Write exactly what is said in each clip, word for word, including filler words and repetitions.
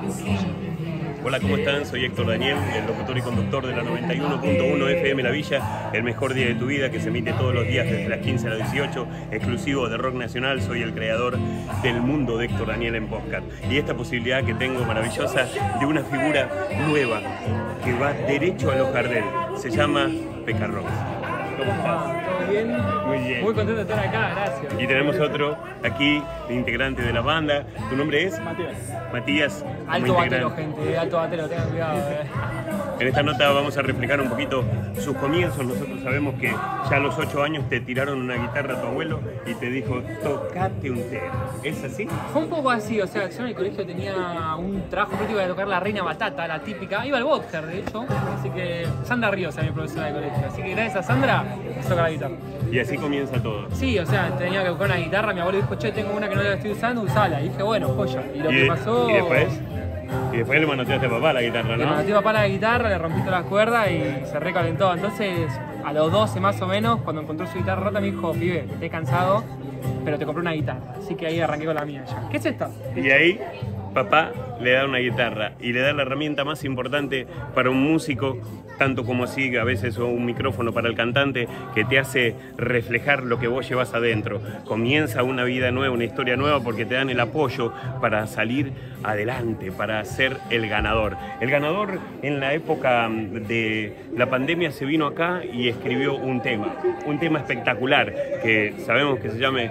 Hola, ¿cómo están? Soy Héctor Daniel, el locutor y conductor de la noventa y uno punto uno F M La Villa, el mejor día de tu vida, que se emite todos los días desde las quince a las dieciocho, exclusivo de Rock Nacional. Soy el creador del mundo de Héctor Daniel en podcast. Y esta posibilidad que tengo maravillosa de una figura nueva que va derecho a los Gardel, se llama Pekka Rocks. ¿Cómo estás? ¿Todo bien? Muy bien. Muy contento de estar acá, gracias. Y tenemos otro aquí, integrante de la banda. ¿Tu nombre es? Matías. Matías. Alto batero, gente, alto batero, tengan cuidado. Eh. En esta nota vamos a reflejar un poquito sus comienzos. Nosotros sabemos que ya a los ocho años te tiraron una guitarra a tu abuelo y te dijo, tocate un tema. ¿Es así? Fue un poco así, o sea, yo en el colegio tenía un trabajo práctico de tocar la Reina Batata, la típica. Iba al boxer, de hecho, así que Sandra Ríos era mi profesora de colegio. Así que gracias a Sandra, me toca la guitarra. Y así comienza todo. Sí, o sea, tenía que buscar una guitarra, mi abuelo dijo, che, tengo una que no la estoy usando, usala. Y dije, bueno, joya. Y lo ¿Y que de, pasó... ¿Y después? Y después le manoteaste a papá la guitarra, ¿no? Le manoteé a papá la guitarra, le rompí todas las cuerdas y se recalentó. Entonces, a los doce más o menos, cuando encontró su guitarra rota, me dijo, pibe, estoy cansado, pero te compré una guitarra. Así que ahí arranqué con la mía ya. ¿Qué es esta? Y ahí, papá le da una guitarra y le da la herramienta más importante para un músico, tanto como así a veces un micrófono para el cantante, que te hace reflejar lo que vos llevas adentro. Comienza una vida nueva, una historia nueva, porque te dan el apoyo para salir adelante, para ser el ganador. El ganador en la época de la pandemia se vino acá y escribió un tema, un tema espectacular, que sabemos que se llame...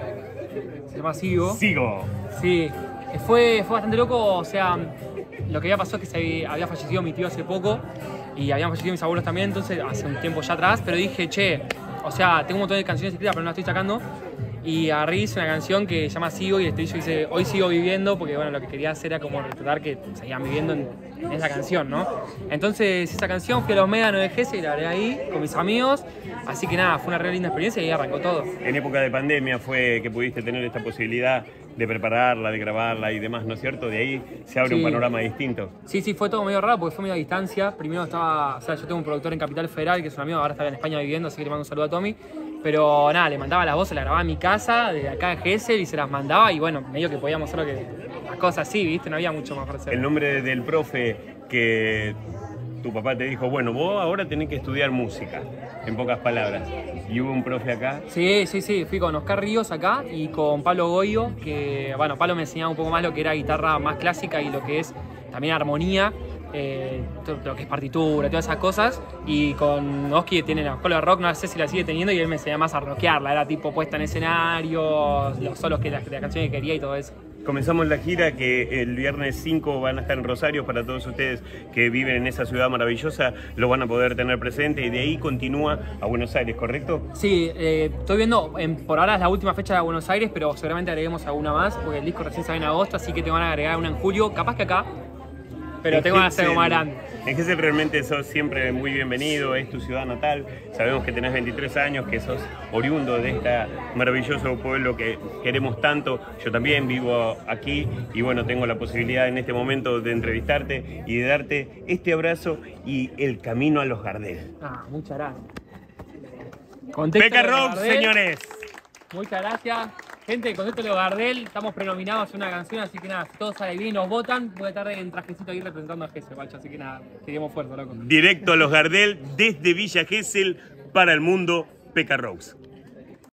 Se llama Sigo. Sigo. Sí. Fue, fue bastante loco, o sea, lo que había pasado es que se había, había fallecido mi tío hace poco y habían fallecido mis abuelos también, entonces hace un tiempo ya atrás, pero dije, che, o sea, tengo un montón de canciones escritas pero no las estoy sacando y agarré hice una canción que se llama Sigo y el estribillo dice, hoy sigo viviendo, porque bueno, lo que quería hacer era como retratar que seguían viviendo en, en esa canción, ¿no? Entonces esa canción fui a los médanos de Gese y la grabé ahí con mis amigos, así que nada, fue una re linda experiencia y ahí arrancó todo. En época de pandemia fue que pudiste tener esta posibilidad de prepararla, de grabarla y demás, ¿no es cierto? De ahí se abre sí. un panorama distinto. Sí, sí, fue todo medio raro porque fue medio a distancia. Primero estaba, o sea, yo tengo un productor en Capital Federal que es un amigo, ahora está en España viviendo, así que le mando un saludo a Tommy. Pero nada, le mandaba las voces, la grababa en mi casa, de acá de Gesell, y se las mandaba y bueno, medio que podíamos hacer lo que, las cosas así, ¿viste? No había mucho más para hacer. El nombre del profe que tu papá te dijo, bueno, vos ahora tenés que estudiar música, en pocas palabras. ¿Y hubo un profe acá? Sí, sí, sí. Fui con Oscar Ríos acá y con Pablo Goyo, que, bueno, Pablo me enseñaba un poco más lo que era guitarra más clásica y lo que es también armonía, eh, todo lo que es partitura, todas esas cosas. Y con Oski, que tiene la escuela de rock, no sé si la sigue teniendo, y él me enseñaba más a rockearla. Era tipo puesta en escenario, los solos que la, la canción que quería y todo eso. Comenzamos la gira que el viernes cinco van a estar en Rosario. Para todos ustedes que viven en esa ciudad maravillosa, lo van a poder tener presente y de ahí continúa a Buenos Aires, ¿correcto? Sí, eh, estoy viendo, en, por ahora es la última fecha de Buenos Aires, pero seguramente agreguemos alguna más, porque el disco recién sale en agosto, así que te van a agregar una en julio, capaz que acá, pero tengo que hacer algo más grande. En Gesell realmente sos siempre muy bienvenido, es tu ciudad natal. Sabemos que tenés veintitrés años, que sos oriundo de este maravilloso pueblo que queremos tanto. Yo también vivo aquí y bueno, tengo la posibilidad en este momento de entrevistarte y de darte este abrazo y el camino a los Gardel. Ah, muchas gracias. Pekka Rocks, señores. Muchas gracias. Gente, con esto de los Gardel, estamos prenominados a una canción, así que nada, si todo sale bien, nos votan, voy a estar en trajecito ahí representando a Gesell, guacho, así que nada, queremos fuerza, loco. Directo a los Gardel, desde Villa Gesell, para el mundo, Pekka Rocks.